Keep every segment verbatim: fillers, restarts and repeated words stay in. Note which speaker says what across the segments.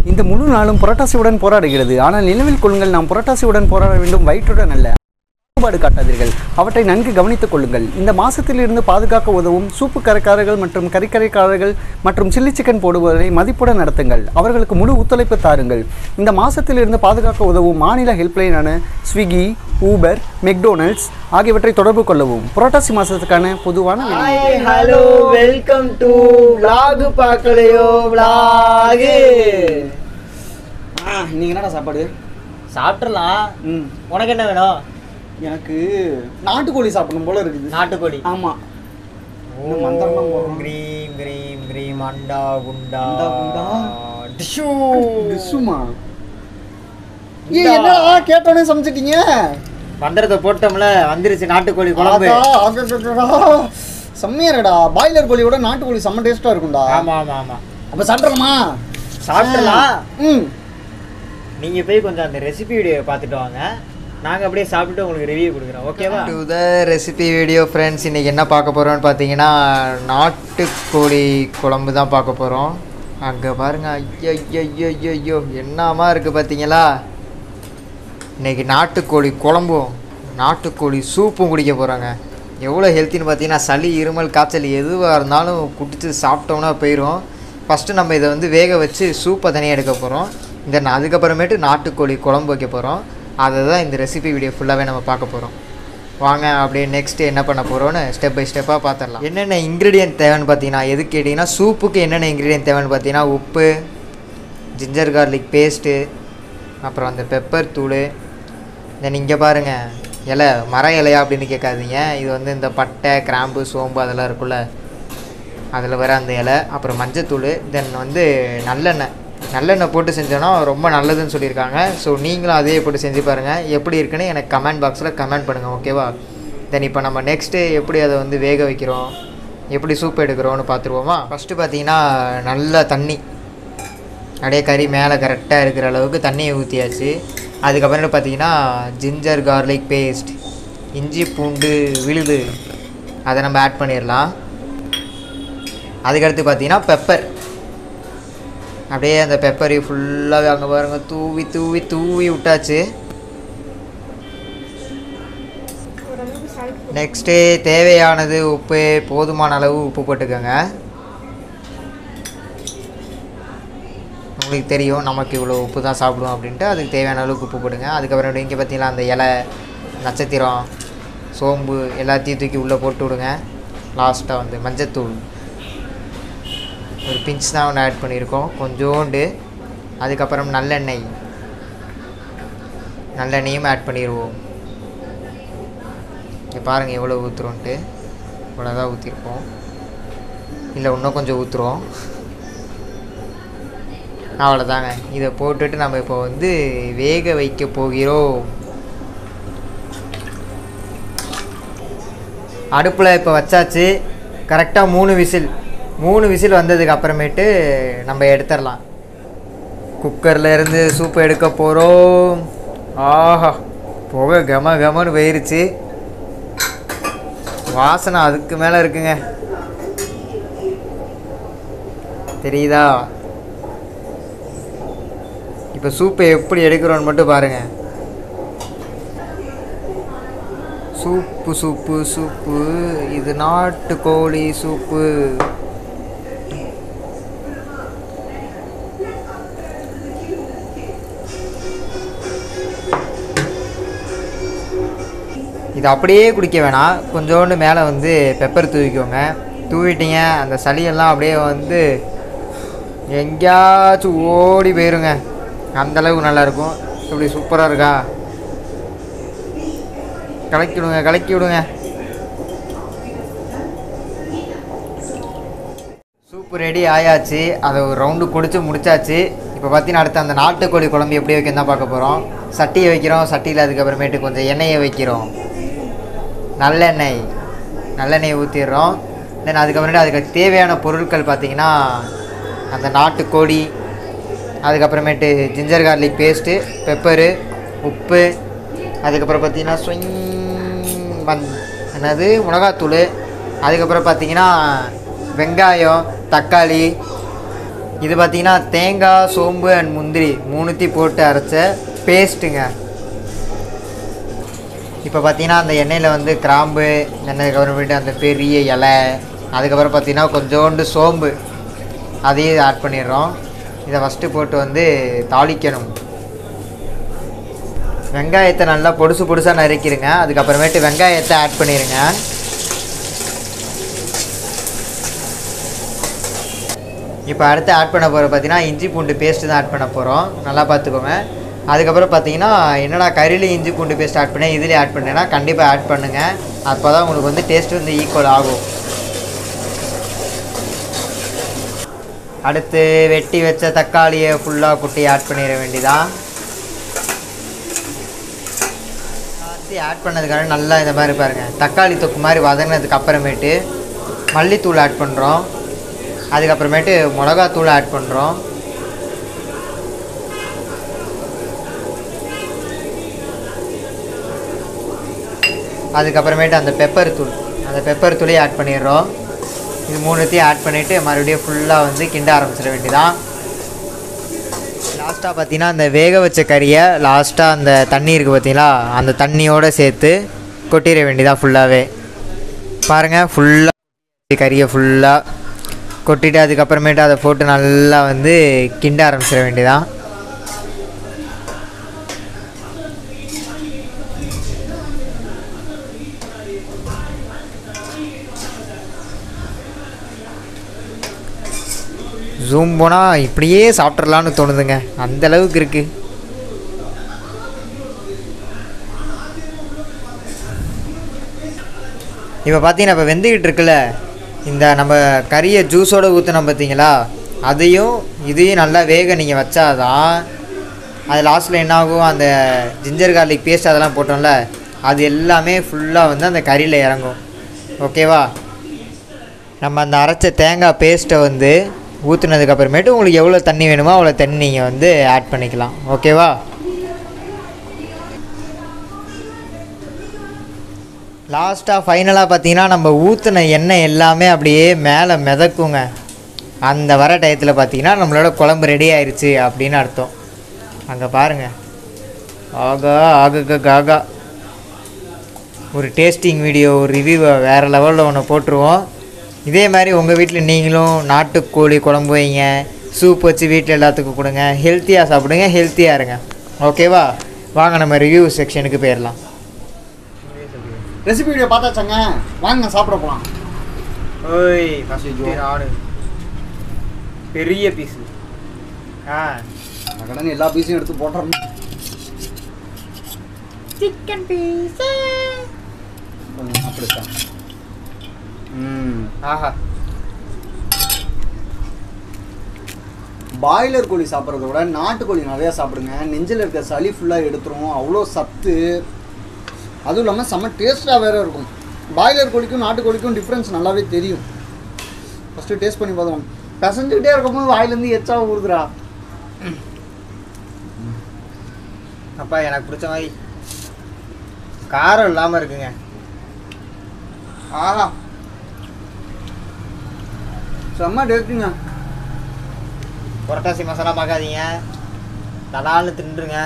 Speaker 1: இந்த முழு நாளும் புரட்டாசியுடன் போராடுகிறது. ஆனால் நினைவில் கொள்ளுங்கள், நாம் புரட்டாசியுடன் போராட வேண்டும், வயிற்றுடன் அல்ல. பாடு காட்டாதீர்கள், அவற்றை நன்கு கவனித்துக் கொள்ளுங்கள். இந்த மாசத்திலிருந்து பாதுகாக்க உதவும் சூப்பு கரைக்காரர்கள் மற்றும் கறிக்கரைக்காரர்கள் மற்றும் சில்லி சிக்கன் போடுவதை மதிப்புடன் நடத்துங்கள். அவர்களுக்கு முழு ஒத்துழைப்பு தாருங்கள். இந்த மாசத்திலிருந்து பாதுகாக்க உதவும் மாநில ஹெல்ப்லைனான ஸ்விக்கி, ஊபர், மெக்டோனல்ட்ஸ் ஆகியவற்றை தொடர்பு கொள்ளவும். புரட்டாசி மாசத்துக்கான பொதுவான
Speaker 2: ஹலோ, வெல்கம் டு vlog பார்க்கலையோ vlog.
Speaker 1: நீங்க என்னடா சாப்பாடு
Speaker 2: சாப்பிடலாம்.
Speaker 1: ம்
Speaker 2: உனக்கு என்ன வேணும்?
Speaker 1: எனக்கு நாட்டுக்கோழி சாப்பிடணும் போல இருக்குது.
Speaker 2: நாட்டுக்கோழி?
Speaker 1: ஆமா.
Speaker 2: ஓ மந்திரம்லாம் போடுறோம். கிரீம் கிரீம் கிரீம் அண்டா குண்டா
Speaker 1: குண்டா
Speaker 2: டிஷு
Speaker 1: டிஷுமா. ஏய் என்னடா கேட்டோனே சமைச்சிட்டீங்க?
Speaker 2: மந்திரத்தை போட்டோம்ல, வந்துருச்சு நாட்டுக்கோழி குழம்பு.
Speaker 1: செம்மையாடா. பாய்லர் கோழியோட நாட்டுக்கோழி செம்ம டேஸ்டா இருக்கும்டா.
Speaker 2: ஆமா ஆமா ஆமா.
Speaker 1: அப்ப சாப்பிடலாமா?
Speaker 2: சாப்பிடலாம்.
Speaker 1: ம்
Speaker 2: நீங்க போய் கொஞ்சம் அந்த ரெசிபி வீடியோ பார்த்துட்டு வாங்க, நாங்கள் அப்படியே சாப்பிட்டு உங்களுக்கு ரிவ்யூ கொடுக்குறோம். ஓகேவா? To the recipe video friends. இன்றைக்கி என்ன பார்க்க போகிறோம்னு பார்த்தீங்கன்னா நாட்டுக்கோழி குழம்பு தான் பார்க்க போகிறோம். அங்கே பாருங்கள், ஐயோ ஐயோ ஐயோ ஐயோ என்னமா இருக்குது பார்த்தீங்களா? இன்றைக்கி நாட்டுக்கோழி குழம்பும் நாட்டுக்கோழி சூப்பும் குடிக்க போகிறாங்க. எவ்வளோ ஹெல்த்தின்னு பார்த்தீங்கன்னா, சளி இருமல் காய்ச்சல் எதுவாக இருந்தாலும் குடிச்சு சாப்பிட்டோம்னா போயிடும். ஃபஸ்ட்டு நம்ம இதை வந்து வேக வச்சு சூப்பை தனியாக எடுக்க போகிறோம். இந்த அதுக்கப்புறமேட்டு நாட்டுக்கோழி குழம்பு வைக்க போகிறோம். அதை தான் இந்த ரெசிபி வீடியோ ஃபுல்லாகவே நம்ம பார்க்க போகிறோம். வாங்க அப்படியே நெக்ஸ்ட்டு என்ன பண்ண போகிறோன்னு ஸ்டெப் பை ஸ்டெப்பாக பார்த்துடலாம். என்னென்ன இன்க்ரீடியன்ட் தேவைன்னு பார்த்தீங்கன்னா, எதுக்கு கேட்டிங்கன்னா சூப்புக்கு என்னென்ன இன்க்ரீடியன்ட் தேவைன்னு பார்த்தீங்கன்னா, உப்பு, ஜிஞ்சர் கார்லிக் பேஸ்ட்டு, அப்புறம் அந்த பெப்பர் தூள். தென் இங்கே பாருங்கள், இலை மர இலையா அப்படின்னு கேட்காதீங்க, இது வந்து இந்த பட்டை கிராம்பு சோம்பு அதெல்லாம் இருக்குல்ல, அதில் வர அந்த இலை. அப்புறம் மஞ்சத்தூள். தென் வந்து நல்லெண்ணெய். நல்லெண்ணெய் போட்டு செஞ்சோன்னா ரொம்ப நல்லதுன்னு சொல்லியிருக்காங்க. ஸோ நீங்களும் அதே போட்டு செஞ்சு பாருங்கள், எப்படி இருக்குன்னு எனக்கு கமெண்ட் பாக்ஸில் கமெண்ட் பண்ணுங்கள். ஓகேவா? தென் இப்போ நம்ம நெக்ஸ்ட்டு எப்படி அதை வந்து வேக வைக்கிறோம், எப்படி சூப் எடுக்கிறோன்னு பார்த்துருவோமா? ஃபஸ்ட்டு பார்த்தீங்கன்னா நல்லா தண்ணி அப்படியே கறி மேலே கரெக்டாக இருக்கிற அளவுக்கு தண்ணியை ஊற்றியாச்சு. அதுக்கப்புறம் பார்த்தீங்கன்னா ஜிஞ்சர் கார்லிக் பேஸ்ட், இஞ்சி பூண்டு விழுது, அதை நம்ம ஆட் பண்ணிடலாம். அதுக்கடுத்து பார்த்தீங்கன்னா பெப்பர். அப்படியே அந்த பெப்பரை ஃபுல்லாகவே அங்கே பாருங்கள் தூவி தூவி தூவி விட்டாச்சு. நெக்ஸ்ட்டு தேவையானது உப்பு, போதுமான அளவு உப்பு போட்டுக்கோங்க. உங்களுக்கு தெரியும் நமக்கு இவ்வளோ உப்பு தான் சாப்பிடுவோம் அப்படின்ட்டு, அதுக்கு தேவையான அளவுக்கு உப்பு போடுங்க. அதுக்கப்புறம் இங்கே பார்த்தீங்கன்னா அந்த இலை, நட்சத்திரம், சோம்பு எல்லாத்தையும் தூக்கி உள்ளே போட்டு விடுங்க. லாஸ்ட்டாக வந்து மஞ்சத்தூள் ஒரு பிஞ்ச் தான் ஒன்று ஆட் பண்ணியிருக்கோம், கொஞ்சோண்டு. அதுக்கப்புறம் நல்லெண்ணெய், நல்லெண்ணெயும் ஆட் பண்ணிடுவோம். இங்கே பாருங்கள் எவ்வளோ ஊற்றுறோன்ட்டு. இவ்வளோ தான் ஊற்றிருப்போம், இல்லை இன்னும் கொஞ்சம் ஊற்றுறோம். அவ்வளோதாங்க. இதை போட்டுட்டு நம்ம இப்போ வந்து வேக வைக்க போகிறோம். அடுப்பில் இப்போ வச்சாச்சு. கரெக்டாக மூணு விசில் மூணு விசில் வந்ததுக்கு அப்புறமேட்டு நம்ம எடுத்துடலாம். குக்கரில் இருந்து சூப்பு எடுக்க போகிறோம். ஆஹா, புகை கம கமன்னு போயிருச்சு, வாசனை அதுக்கு மேலே இருக்குங்க, தெரியுதா? இப்போ சூப்பை எப்படி எடுக்கிறோன்னு மட்டும் பாருங்கள். சூப்பு சூப்பு சூப்பு இது நாட்டுக்கோழி சூப்பு. இது அப்படியே குடிக்க வேணாம், கொஞ்சோண்டு மேலே வந்து பெப்பர் தூவிக்கோங்க. தூவிட்டீங்க, அந்த சளியெல்லாம் அப்படியே வந்து எங்கேயாச்சும் ஓடி போயிருங்க, அந்தளவுக்கு நல்லாயிருக்கும். இப்படி சூப்பராக இருக்கா? கலக்கி விடுங்க கலக்கி விடுங்க. சூப்பு ரெடி ஆயாச்சு. அதை ஒரு ரவுண்டு குடிச்சு முடிச்சாச்சு. இப்போ பார்த்தீங்கன்னா அடுத்து அந்த நாட்டுக்கோழி குழம்பு எப்படி வைக்க தான் பார்க்க போகிறோம். சட்டியை வைக்கிறோம். சட்டியில் அதுக்கப்புறமேட்டு கொஞ்சம் எண்ணெயை வைக்கிறோம், நல்லெண்ணெய் நல்லெண்ணெயை ஊற்றிடுறோம். தென் அதுக்கப்புறமேட்டு அதுக்கு தேவையான பொருட்கள் பார்த்திங்கன்னா அந்த நாட்டுக்கோழி, அதுக்கப்புறமேட்டு ஜிஞ்சர் கார்லிக் பேஸ்ட்டு, பெப்பரு, உப்பு, அதுக்கப்புறம் பார்த்திங்கன்னா ஸ்விங் மண் என்னது மிளகாத்தூள், அதுக்கப்புறம் பார்த்திங்கன்னா வெங்காயம், தக்காளி, இது பார்த்தீங்கன்னா தேங்காய், சோம்பு அண்ட் முந்திரி மூணுத்தையும் போட்டு அரைச்ச பேஸ்ட்டுங்க. இப்போ பார்த்தீங்கன்னா அந்த எண்ணெயில் வந்து கிராம்பு, எண்ணெய் கவர்மெண்ட் அந்த பெரிய இலை, அதுக்கப்புறம் பார்த்தீங்கன்னா கொஞ்சோண்டு சோம்பு அதையும் ஆட் பண்ணிடுறோம். இதை ஃபஸ்ட்டு போட்டு வந்து தாளிக்கணும். வெங்காயத்தை நல்லா பொடுசு பொடுசாக நறுக்கிடுங்க. அதுக்கப்புறமேட்டு வெங்காயத்தை ஆட் பண்ணிடுங்க. இப்போ அடுத்து ஆட் பண்ண போகிற பார்த்தீங்கன்னா இஞ்சி பூண்டு பேஸ்ட்டு தான் ஆட் பண்ண போகிறோம். நல்லா பார்த்துக்கோங்க. அதுக்கப்புறம் பார்த்தீங்கன்னா என்னடா கறியில் இஞ்சி பூண்டு பேஸ்ட் ஆட் பண்ணேன் இதுலேயே ஆட் பண்ணேன்னா கண்டிப்பாக ஆட் பண்ணுங்கள். அப்போ தான் உங்களுக்கு வந்து டேஸ்ட் வந்து ஈக்குவல் ஆகும். அடுத்து வெட்டி வச்ச தக்காளியை ஃபுல்லாக குட்டி ஆட் பண்ணிட வேண்டியதான். ஆட் பண்ணதுக்காக நல்லா இந்த மாதிரி பாருங்கள் தக்காளி தொக்கு மாதிரி வதங்கினதுக்கு அப்புறமேட்டு மல்லித்தூள் ஆட் பண்ணுறோம். அதுக்கப்புறமேட்டு மிளகாத்தூள் ஆட் பண்ணுறோம். அதுக்கப்புறமேட்டு அந்த பெப்பர் தூள் அந்த பெப்பர் தூளையும் ஆட் பண்ணிடுறோம். இது மூணுத்தையும் ஆட் பண்ணிவிட்டு மறுபடியும் ஃபுல்லாக வந்து கிண்ட ஆரம்பிச்சிட வேண்டியதான். லாஸ்ட்டாக பார்த்தீங்கன்னா அந்த வேக வச்ச கறியை லாஸ்ட்டாக அந்த தண்ணி இருக்குது பார்த்தீங்களா, அந்த தண்ணியோடு சேர்த்து கொட்டிட வேண்டியதான். ஃபுல்லாகவே பாருங்கள், ஃபுல்லாக கறியை ஃபுல்லாக கொட்டிட்டு அதுக்கப்புறமேட்டு அதை போட்டு நல்லா வந்து கிண்ட ஆரம்பிச்சிட வேண்டியதான். ஜூம் போனால் இப்படியே சாப்பிட்றலான்னு தோணுதுங்க, அந்தளவுக்கு இருக்குது. இப்போ பார்த்தீங்கன்னா இப்போ வெந்துக்கிட்டு இருக்குல்ல, இந்த நம்ம கறியை ஜூஸோடு ஊற்றினோம் பார்த்தீங்களா, அதையும் இதையும் நல்லா வேக நீங்கள் வச்சாதான் அது லாஸ்ட்டில் என்னாகும், அந்த ஜிஞ்சர் கார்லிக் பேஸ்ட் அதெல்லாம் போட்டோம்ல அது எல்லாமே ஃபுல்லாக வந்து அந்த கறியில் இறங்கும். ஓகேவா? நம்ம அந்த அரைச்ச தேங்காய் பேஸ்ட்டை வந்து ஊற்றுனதுக்கப்புறமேட்டு உங்களுக்கு எவ்வளோ தண்ணி வேணுமோ அவ்வளோ தண்ணி நீங்கள் வந்து ஆட் பண்ணிக்கலாம். ஓகேவா? லாஸ்ட்டாக ஃபைனலாக பார்த்தீங்கன்னா நம்ம ஊற்றின எண்ணெய் எல்லாமே அப்படியே மேலே மிதக்குங்க. அந்த வர டயத்தில் பார்த்தீங்கன்னா நம்மளோட குழம்பு ரெடி ஆயிடுச்சு அப்படின்னு அர்த்தம். அங்கே பாருங்கள், ஆகா ஆகா காகா ஒரு டேஸ்டிங் வீடியோ, ஒரு ரிவ்யூவை வேறு லெவலில் ஒன்று போட்டுருவோம். இதே மாதிரி உங்கள் வீட்டில் நீங்களும் நாட்டுக்கோழி குழம்பு வைங்க, சூப் வச்சு வீட்டில் எல்லாத்துக்கும் கொடுங்க, ஹெல்த்தியாக சாப்பிடுங்க, ஹெல்த்தியாக இருங்க. ஓகேவா? வாங்க நம்ம ரிவ்யூ செக்ஷனுக்கு போயிடலாம்.
Speaker 1: ரெசிபி வீடியோ பார்த்தாச்சாங்க, வாங்க சாப்பிட போகலாம்.
Speaker 2: ஓய் ஃபஸ்ட்டு ஆடு பெரிய பீஸு. ஆ
Speaker 1: கடனை எல்லா பீஸையும் எடுத்து போட்டுறோம்.
Speaker 2: சிக்கன் பீஸு
Speaker 1: அப்படித்தான். ம்
Speaker 2: ஆஹா,
Speaker 1: பாய்லர் கோழி சாப்பிட்றத விட நாட்டுக்கோழி நிறையா சாப்பிடுங்க. நெஞ்சில் இருக்க சளி ஃபுல்லாக எடுத்துரும், அவ்வளோ சத்து. அதுவும் இல்லாமல் செம்ம டேஸ்ட்டாக வேறு இருக்கும். பாய்லர் கோழிக்கும் நாட்டுக்கோழிக்கும் டிஃப்ரென்ஸ் நல்லாவே தெரியும். ஃபஸ்ட்டு டேஸ்ட் பண்ணி பார்த்தோம், பிசைஞ்சுக்கிட்டே இருக்கும்போது வாயிலேருந்து எச்சா ஊறுதுரா.
Speaker 2: அப்பா எனக்கு பிடிச்ச மாதிரி காரம் இல்லாமல் இருக்குங்க.
Speaker 1: ஆஹா, செம்ம டேஸ்ட்டுங்க.
Speaker 2: புரட்டாசி மசாலா பார்க்காதீங்க, தலால்னு தின்றுங்க.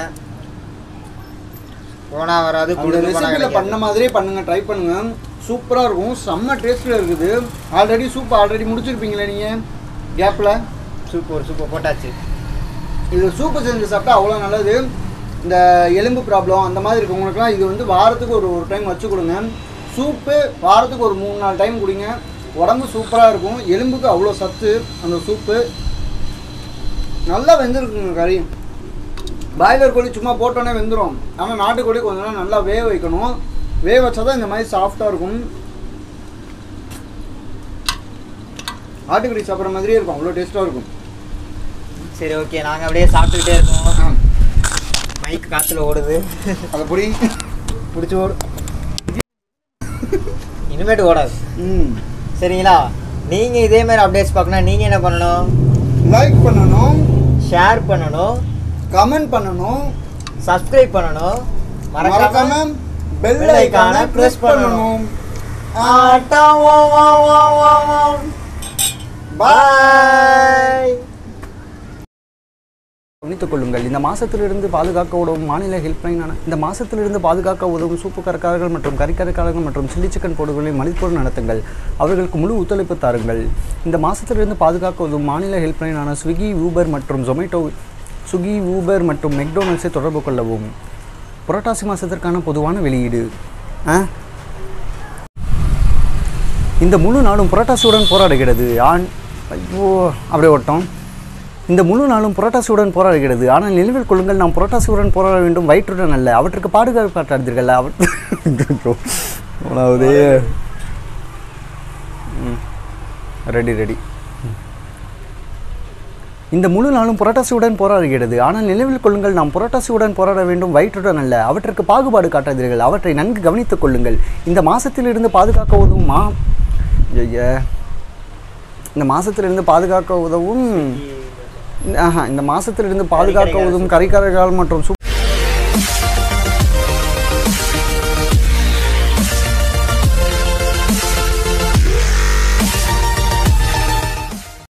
Speaker 2: போனால் வராது.
Speaker 1: அந்த ரெசிபியில் பண்ண மாதிரியே பண்ணுங்கள், ட்ரை பண்ணுங்கள். சூப்பராக இருக்கும், செம்ம டேஸ்ட்டில் இருக்குது. ஆல்ரெடி சூப் ஆல்ரெடி முடிச்சிருப்பீங்களே நீங்கள் கேப்பில்.
Speaker 2: சூப் ஒரு சூப்பை போட்டாச்சு.
Speaker 1: இது சூப்பு செஞ்சு சாப்பிட்டா அவ்வளோ நல்லது. இந்த எலும்பு ப்ராப்ளம் அந்த மாதிரி இருக்கவங்களுக்குலாம் இது வந்து வாரத்துக்கு ஒரு ஒரு டைம் வச்சு கொடுங்க. சூப்பு வாரத்துக்கு ஒரு மூணு நாலு டைம் குடிங்க, உடம்பு சூப்பராக இருக்கும். எலும்புக்கு அவ்வளோ சத்து அந்த சூப்பு. நல்லா வெந்திருக்குங்க கறி. பாய்லர் கோழி சும்மா போட்டோன்னே வெந்துடும், ஆனால் நாட்டுக்கோழி கொஞ்ச நேரம் நல்லா வேக வைக்கணும். வேக வச்சா தான் இந்த மாதிரி சாஃப்டாக இருக்கும். ஆட்டுக்கறி சாப்பிட்ற மாதிரியே இருக்கும், அவ்வளோ டேஸ்ட்டாக இருக்கும்.
Speaker 2: சரி ஓகே, நாங்கள் அப்படியே சாப்பிட்டுக்கிட்டே இருக்கோம். மைக் காற்றுல ஓடுது,
Speaker 1: அதை பொடி பிடிச்சி ஓடு.
Speaker 2: இனிமேட்டு ஓடாது.
Speaker 1: ம்
Speaker 2: சரிங்களா? நீங்கள் இதே மாதிரி அப்டேட்ஸ் பார்க்கணும், நீங்கள் என்ன பண்ணணும்?
Speaker 1: லைக் பண்ணணும்,
Speaker 2: ஷேர் பண்ணணும்,
Speaker 1: கமெண்ட் பண்ணணும்,
Speaker 2: சப்ஸ்கிரைப் பண்ணணும்,
Speaker 1: மறக்காம பெல் ஐகானை பிரஸ் பண்ணணும்.
Speaker 2: ஆட்டா. பாய்.
Speaker 1: கவனித்துக் கொள்ளுங்கள். இந்த மாசத்திலிருந்து பாதுகாக்க உதவும் மாநில ஹெல்ப்லைனான இந்த மாசத்திலிருந்து பாதுகாக்க உதவும் சூப்பு கரக்காரர்கள் மற்றும் கறிக்கரைக்காரர்கள் மற்றும் சில்லி சிக்கன் போடுகளை மதிப்போடு நடத்துங்கள். அவர்களுக்கு முழு ஒத்துழைப்பு தாருங்கள். இந்த மாசத்திலிருந்து பாதுகாக்க உதவும் மாநில ஹெல்ப்லைனான ஸ்விக்கி, ஊபர் மற்றும் ஜொமேட்டோ ஸ்விக்கி, ஊபர் மற்றும் மெக்டோனல்ட்ஸை தொடர்பு கொள்ளவும். புரட்டாசி மாதத்திற்கான பொதுவான வெளியீடு. இந்த முழு நாளும் புரட்டாசியுடன் போராடுகிறது. ஆண் ஐயோ அப்படியே ஓட்டம். இந்த முழு நாளும் புரட்டாசியுடன் போராடுகிறது. ஆனால் நினைவில் கொள்ளுங்கள், நாம் புரட்டாசியுடன் போராட வேண்டும், வயிற்றுடன் அல்ல. அவற்றுக்கு பாதுகாப்பாட்டாதீர்கள். அவற்றே ரெடி ரெடி இந்த முழு நாளும் புரட்டாசியுடன் போராடுகிறது. ஆனால் நினைவில் கொள்ளுங்கள், நாம் புரட்டாசியுடன் போராட வேண்டும், வயிற்றுடன் அல்ல. அவற்றுக்கு பாகுபாடு காட்டாதீர்கள். அவற்றை நன்கு கவனித்துக் கொள்ளுங்கள். இந்த மாசத்திலிருந்து பாதுகாக்க உதவும் மா ஐய இந்த மாசத்திலிருந்து பாதுகாக்க உதவும் ஆஹா இந்த மாசத்திலிருந்து பாதுகாக்க உதவும் கறிக்கரைகள் மற்றும்